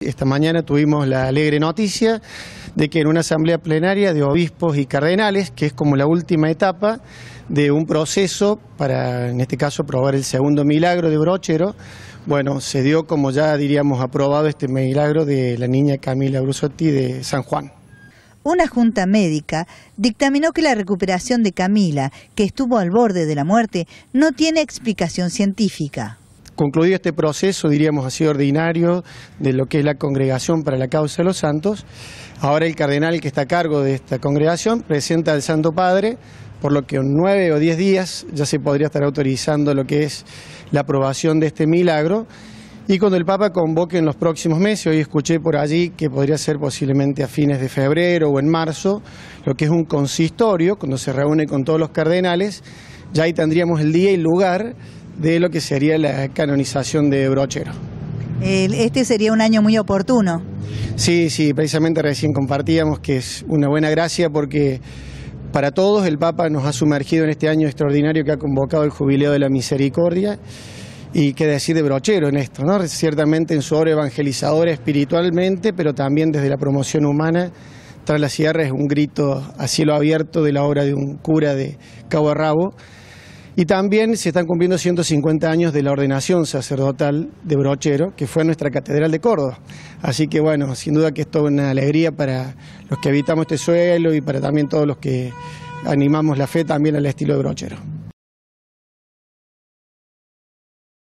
Esta mañana tuvimos la alegre noticia de que en una asamblea plenaria de obispos y cardenales, que es como la última etapa de un proceso para, en este caso, probar el segundo milagro de Brochero, bueno, se dio, como ya diríamos, aprobado este milagro de la niña Camila Brusotti de San Juan. Una junta médica dictaminó que la recuperación de Camila, que estuvo al borde de la muerte, no tiene explicación científica. Concluido este proceso, diríamos así, ordinario de lo que es la Congregación para la Causa de los Santos, ahora el cardenal que está a cargo de esta congregación presenta al Santo Padre, por lo que en 9 o 10 días ya se podría estar autorizando lo que es la aprobación de este milagro, y cuando el Papa convoque en los próximos meses, hoy escuché por allí que podría ser posiblemente a fines de febrero o en marzo, lo que es un consistorio, cuando se reúne con todos los cardenales, ya ahí tendríamos el día y lugar de lo que sería la canonización de Brochero. Este sería un año muy oportuno. Sí, precisamente recién compartíamos que es una buena gracia porque para todos el Papa nos ha sumergido en este año extraordinario que ha convocado el Jubileo de la Misericordia, y qué decir de Brochero en esto, ¿no? Ciertamente en su obra evangelizadora espiritualmente, pero también desde la promoción humana. Tras la sierra es un grito a cielo abierto de la obra de un cura de Cabo de Rabo. Y también se están cumpliendo 150 años de la ordenación sacerdotal de Brochero, que fue nuestra catedral de Córdoba. Así que bueno, sin duda que esto es una alegría para los que habitamos este suelo y para también todos los que animamos la fe también al estilo de Brochero.